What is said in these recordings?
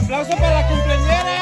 aplauso para la cumpleañera.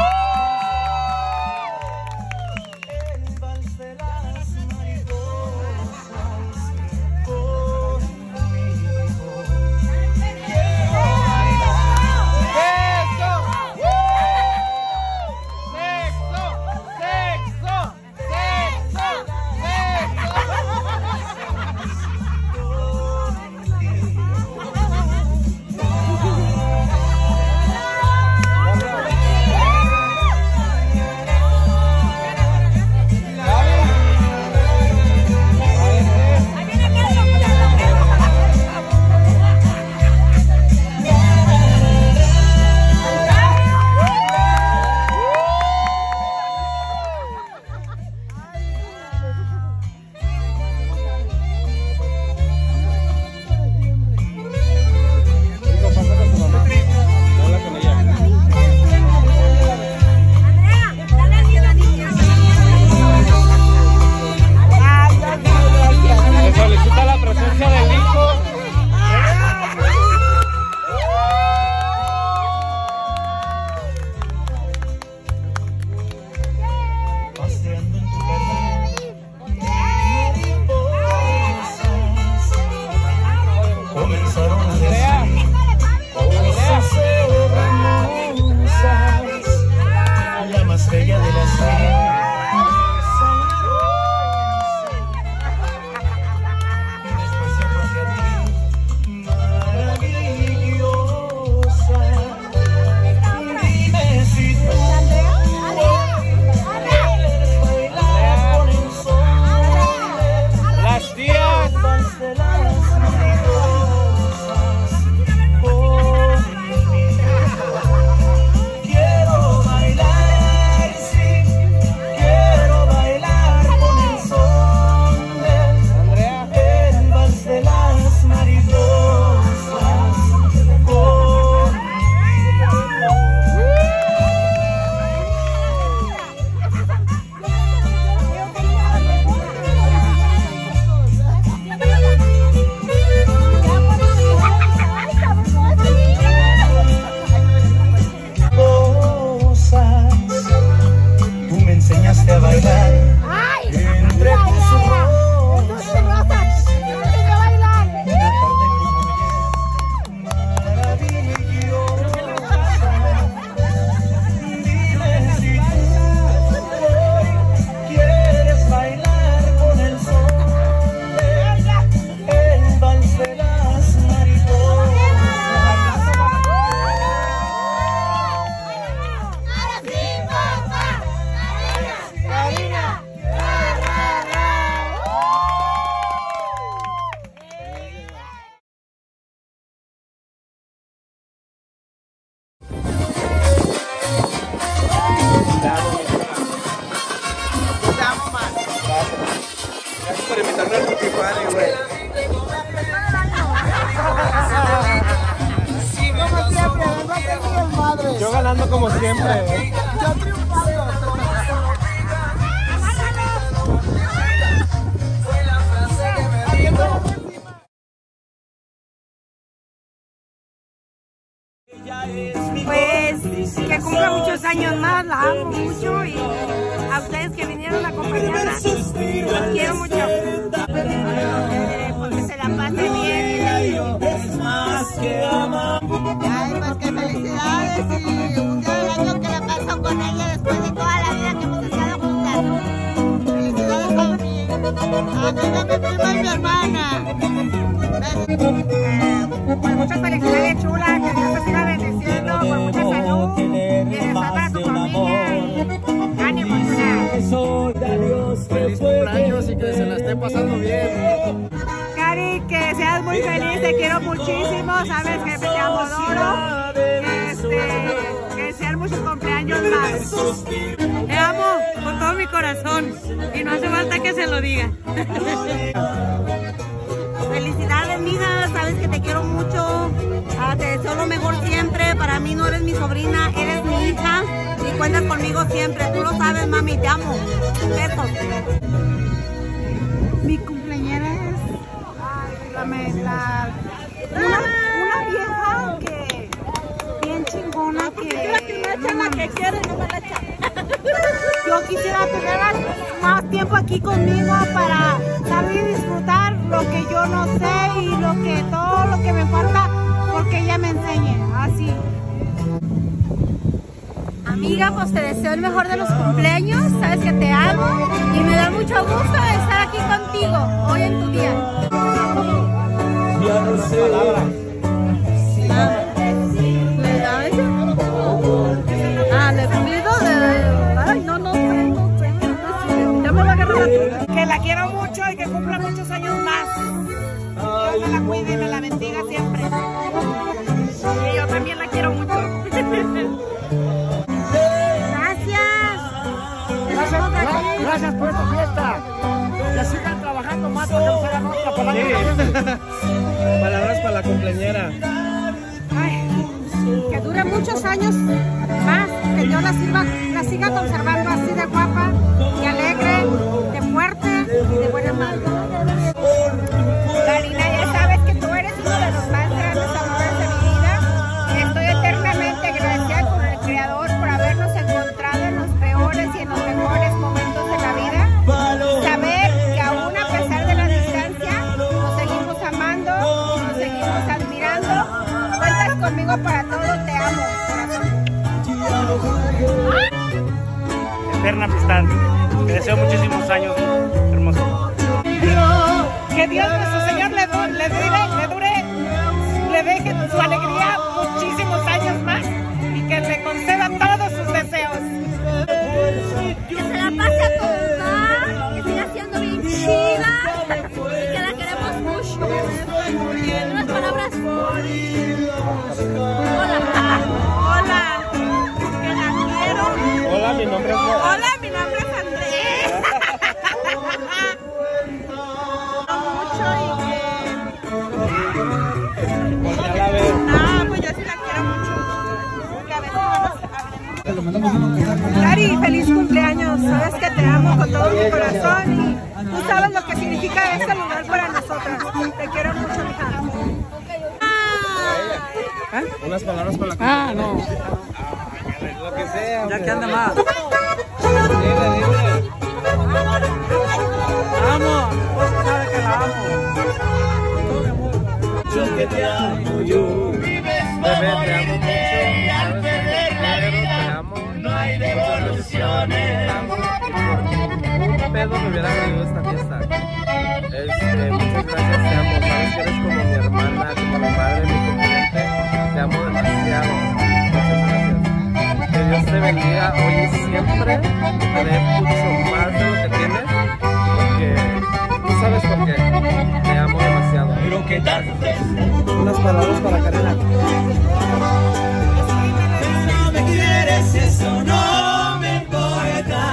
Yo ganando como siempre. Yo triunfando. Pues que cumpla muchos años más, la amo mucho y a ustedes que vinieron a acompañarla, los quiero mucho. Pues que se la pase bien. Ay, pues que felicidades y un día del año que la paso con ella después de toda la vida que hemos estado juntas. Felicidades a mí. A mi prima y mi hermana. Pues muchas felicidades, chula, que Dios te siga bendiciendo con mucha salud, bienestar para tu familia y ánimo, chula. Feliz cumpleaños y que se la esté pasando bien. Cari, que seas muy feliz, te quiero muchísimo, sabes que te amo, adoro, que sean muchos cumpleaños más. Te amo con todo mi corazón y no hace falta que se lo diga. Felicidades, mija, sabes que te quiero mucho, te deseo lo mejor siempre. Para mí no eres mi sobrina, eres mi hija y cuentas conmigo siempre. Tú lo sabes, mami, te amo. Besos. Mi cumpleañera es una vieja que bien chingona que me echa la que quiere y no me la echa. yo quisiera tener más tiempo aquí conmigo para saber y disfrutar lo que yo no sé y todo lo que me falta porque ella me enseñe, así. Amiga, pues te deseo el mejor de los cumpleaños, sabes que te amo y me da mucho gusto estar aquí contigo hoy en tu día. Ya no sé. Le pido ay, no sé. Ya me va a agarrar la Que la quiero mucho y que cumpla muchos años más. Dios me la cuide y me la bendiga siempre. Y yo también la quiero mucho. Gracias por esta fiesta. Que sigan trabajando más para que nos hagan otra palabra. Palabras para la cumpleañera. Ay, que dure muchos años más, que Dios la siga conservando así de guapa, de alegre, de fuerte y de buena madre. Karina, ya sabes que tú eres uno de los más grandes amores de mi vida. Estoy eternamente agradecida con el Creador por habernos encontrado en los peores y en los mejores momentos de la vida. Saber que aún a pesar de la distancia, nos seguimos amando, nos seguimos admirando. Cuentas conmigo para todo, te amo, corazón. Eterna amistad. Te deseo muchísimos años, hermoso. Que Dios nuestro Señor le deje su alegría muchísimos años más y que le conceda todos sus deseos. Que se la pase a todos, que siga siendo bien chida y que la queremos mucho. Unas palabras. Hola, que la quiero. Hola, mi nombre es Hola, mi nombre es Andrés. Mucho y que... No, pues yo sí la quiero mucho. Porque a veces Cari, feliz cumpleaños. Sabes que te amo con todo mi corazón y tú sabes lo que significa este lugar para nosotras. Te quiero mucho, mija. Unas palabras para la no. Lo que sea. Ya que anda más. Dile. Amo. Vos sabes que la amo. Yo que te amo, yo. Bebé, te amo mucho. Sabes que te amo. No hay devoluciones. Te amo. Un pedo me hubiera venido esta fiesta. Muchas gracias, te amo. Sabes que eres como mi hermana, como mi madre, mi confidente. Te amo demasiado. Muchas gracias. Que Dios te bendiga hoy y siempre. Te dé mucho más de lo que tienes. Porque tú sabes por qué. Te amo demasiado. Pero ¿qué tal? Unas palabras para Karina. No me quieres, eso no me importa.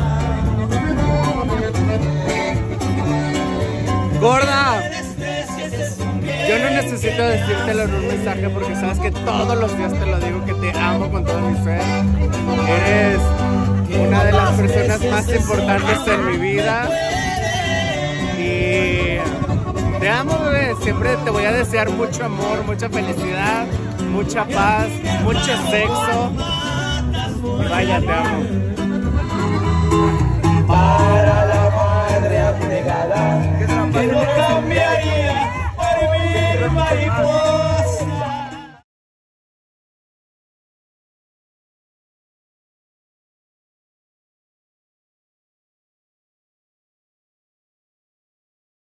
¡Gorda! Yo no necesito decírtelo en un mensaje porque sabes que todos los días te lo digo, que te amo con todo mi ser. Eres una de las personas más importantes en mi vida. Y te amo, bebé. Siempre te voy a desear mucho amor, mucha felicidad, mucha paz, mucho sexo. Y vaya, te amo.